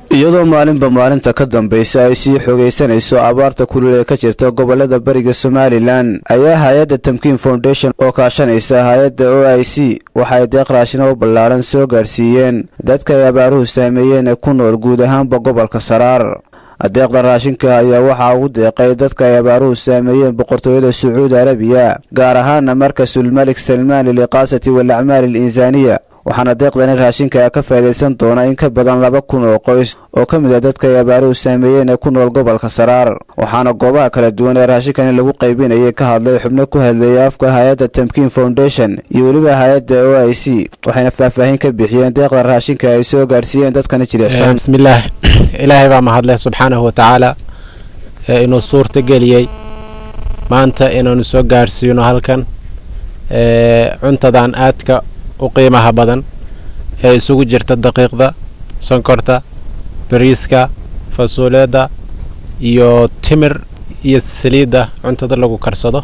iyadoo maalinba maalinta ka dambaysa ay sii xoogaysanayso abaarta kulul ee ka jirta gobolada bariga Somaliland ayaa hay'adda Tamkiin Foundation oo kaashanaysa hay'adda OIC waxay deeq raashin oo ballaaran soo gaarsiiyeen dadka ay abaaruhu saameeyeen ee ku nool guud ahaanba gobolka Saraar. deeqda raashinka ayaa waxa uu deeqay dadka ay abaaruhu saameeyeen boqortooyada Sacuudi Arabiya gaar ahaan markasul Malik Salman liqaasati wal a'maal al-insaaniya waxaana deeqdan raashinka ka faa'iideysan doona in ka badan 2,000 oo qoys oo kamid ah dadka ay abaaruhu saameeyeen ee ku nool gobolka Saraar waxaana goobaha kala duwan ee raashinkan lagu qaybinayay ka hadlay xubno ku hadlay afka hay'adda Tamkiin Foundation iyo waliba hay'adda OIC waxayna faahfaahin ka bixiyeen deeqda raashinka ay soo gaarsiiyeen dadkan jilicsan. Bismillah ilaahay baa mahadleh subhanahu wa ta'ala inuu suurta geliyay maanta inuu soo gaarsiino halkan cuntadan aadka وقيمها بدن isugu jirta daqiiqda sonkorta bariiska fasoolada iyo timir iyo saliida cuntada lagu karsado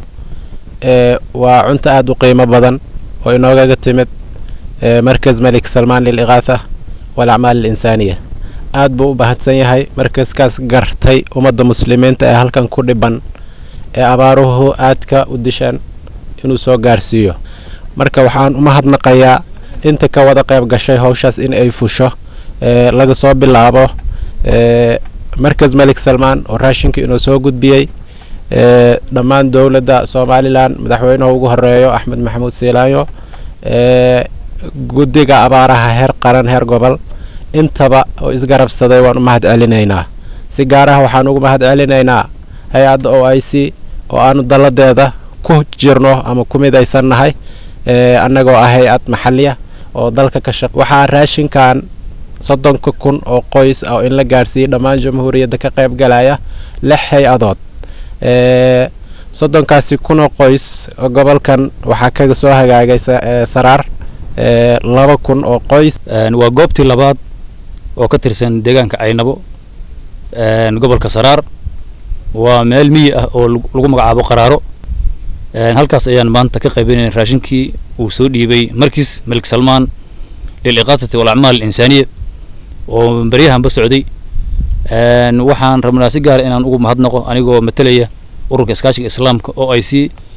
waa cunto aad u qiimo badan oo inooga timid markaz Malik Salman lil-Ighatha wal a'maal al-insaaniya aad buu u baahsan yahay markazkaas gartay ummadda muslimiinta ee halkan ku dhiban ee abaaruhu aadka u dishan inuu soo gaarsiiyo marka waxaan u mahadnaqayaa inta ka wada qayb gashay hawshaas in ay fusho laga soo bilaabo markaz Malik Salman oo raashinka inuu soo gudbiyay dhammaan dawladda Soomaaliland madaxweynaha ugu horeeyo Axmed Maxamuud Siilaanyo guddiga abaaraha heer qaran heer gobol intaba oo isgarabsaday waan u mahad celinaynaa si gaar ah waxaan ugu mahad celinaynaa hay'adda OIC oo aanu daladeeda ku jirno ama ku midaysannahay annagoo ah hay'ad maxalliya oo dalka ka shaqeeya waxa raashinkan 30,000 oo qoys oo in la gaarsiiyay dhammaan jamhuuriyadda ka qayb galaya 6 hay'adood 30,000 oo qoys oo gobolkan waxa kaga soo hagaagay Saraar 2,000 oo qoys waa goobtii labaad oo ka tirsan deegaanka Aynabo gobolka Saraar waa meel miyi ah oo lagu magacaabo Qaraaro halkaas ayaan maanta ka qaybinay raashinkii uu soo dhiibay markis Malik Salman lil-Ighatha wal a'maal al-insaaniya oo bariyahan ba socday waxaan rabnaa si gaar inaan ugu mahadnaqo anigoo matalaya ururka iskaashiga islaamka OIC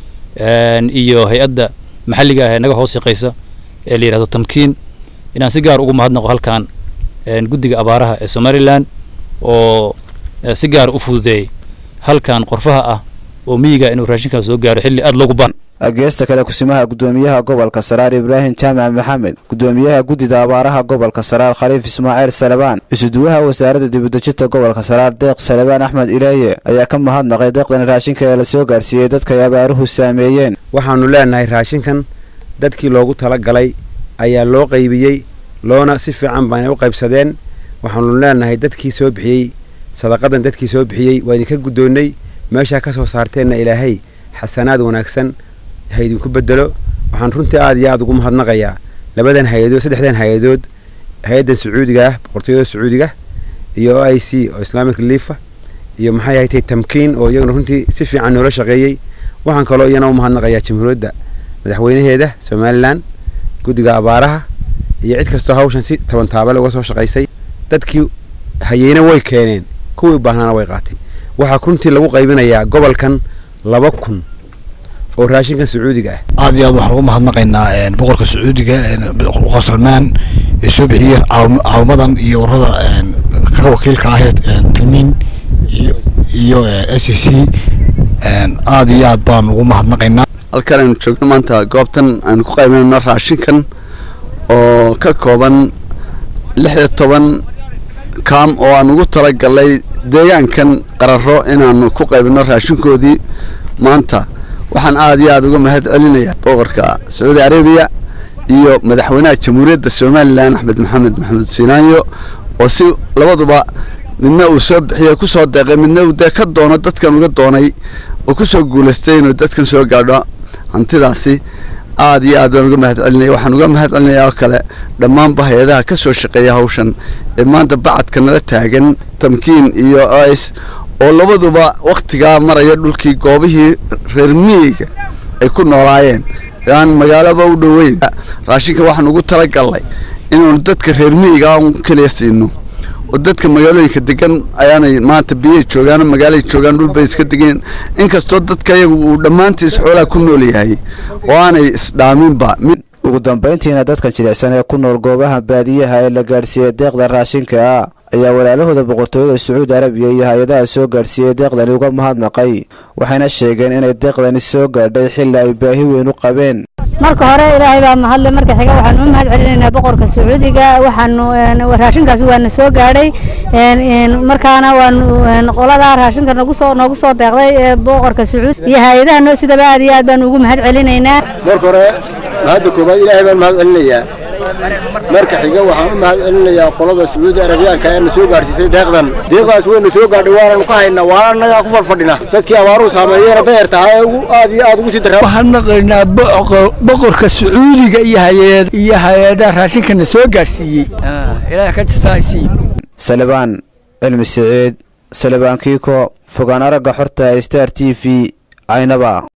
iyo hay'adda maxalliga ah ee naga hoos shaqeysa ee la yiraahdo Tamkiin inaan si gaar ugu mahadnaqo halkan guddiga abaaraha ee Somaliland oo si gaar u fududeeyay halkan qorfaha ah oo miyiga inuu raashinka soo gaaro xilli aad loogu baahan ageesta kale kusimaha gudoomiyaha gobolka Saraar Ibrahim Jaamac Maxamed gudoomiyaha guddida abaaraha gobolka Saraar Khaliif Ismaaciil Salabaan isuduwaha wasaaradda dibadda gobolka Saraar Deeq Salabaan Axmed Ilaaye ayaa ka mahadnaqay deeqdan raashinka ee la soo gaarsiiyay dadka ay abaaruhu saameeyeen waxaanu leenahay raashinkan dadkii loogu tala galay ayaa loo qaybiyay loona si fiican baan u qaybsadeen waxaanu leenahay dadkii soo bixiyay sadaqadan dadkii soo bixiyay waa idinka gudoonay meesha ka soo saarteena Ilaahay xasanaad wanaagsan haydinku bedelo waxaan runtii aad iyo aad ugu mahadnaqayaa labadan hay'adood saddexdan hay'adood hay'adda Sacuudiga ah boqortooyada Sacuudiga iyo OIC oo Islamic Relief iyo maxay ahayd Tamkiin oo iyaguna runtii si fiican noola shaqeeyay waxaan kaloo iyana u mahadnaqayaa jamhuuriyadda madaxweynaheeda Somaliland guddiga abaaraha iyo cid kastoo hawshan si tabantaabale uga soo shaqeysay dadkii hay'ayna way keeneen kuwii baahnana way qaatay waxa runtii lagu qaybinayaa gobolkan 2,000 oo raashinka Sacuudiga ah aad iyo aad waxaan ugu mahadnaqaynaa boqorka Sacuudiga boqor Salman ee soo bixiyay caawmadan iyo warada ka wakiilka ah Tamkiin iyo SCC aad iyo aad baan ugu mahadnaqaynaa halkan aan joogno maanta goobtan aan ku qaybinayno raashinkan oo ka kooban 16 kaam oo aan ugu tala galay deegaankan Qaraaro inaanu ku qaybino raashinkoodii maanta waxaan aad iyo aad uga mahad celinayaa boqorka Sacuudi Arabiya iyo madaxweynaha jamhuuriyadda Somaliland Axmed Maxamuud Siilaanyo oo si labaduba midna uu soo bixiyay ku soo deeqay midna uu ka doono dadkan uga doonay oo ku soo guuleystay inuu dadkan soo gaadho hantidaasi aad iyo aad uga mahad celinaya waxaan uga mahad celinayaa kale dhammaan hay'adaha ka soo shaqeeya hawshan ee maanta bacadka nala taagan Tamkiin iyo OIC oo labaduba waqtiga maraya dhulkii goobihii reer miyiga ay ku noolaayeen aan magaalada u dhaweyn raashinka waxaan ugu tala galay inuu dadka reer miyiga aan kaliya siino dadka magaalooyinka degan ayaanay maanta biyo joogaan magaalada joogaan dhul bay iska degeen inkastoo dadka iyagu uu dhammaantiis xoolaha ku nool yahay oo aanay isdhaaminba ugu dambeyntiina dadkan jilicsan ee ku nool goobaha baadiyaha ee la gaadhsiiyey deeqda raashinka ayaa walaalahooda boqortooyada Sacuudi Arabiya iyo hay'adaha soo gaarsiiyay deeqdan uga mahadnaqay waxayna sheegeen inay deeqdani soo gaadhay xilli ay baahi weyn u qabeen marka hore ilaahay baa mahadle marka xiga waxaan u mahad celinaynaa boqorka Sacuudiga waxaan raashinkaas waana soo gaadhay markaana waan qolada raashinka nagu soo deeqday boqorka Sacuudi iyo hay'adaha noo sidaba aad iyo aad baan ugu mahad celinaynaa marka hore هذا كوبا إلهي بالمهد marka xiga waxaan u mahad celinayaa qolada Sacuudi Arabiyaanka ee soo gaarsiisay deeqdaas weyn soo gaadhay waan ku haynaa waan naga ku falfadhina dadkii abaaru saameeyay beerta aad iyo aad ugu sii daraa waxaan naqaynaa boqorka Sacuudiga iyo hay'adaha raashinka soo gaarsiiyay ilaahay ka jasaaysi Salabaan Cilmi Saciid Salabaan Kiiko fogaan araga xorta Star TV Aynaba